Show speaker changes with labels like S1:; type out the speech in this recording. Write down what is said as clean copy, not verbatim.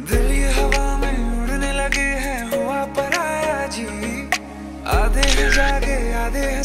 S1: दिल ये हवा में उड़ने लगे हैं, हुआ पराया जी। आधे हैं जागे आधे हैं